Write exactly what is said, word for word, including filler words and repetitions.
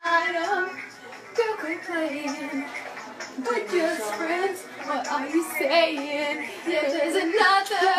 Item, girl, quit playing. We're just friends. What are you saying? Yeah, there's another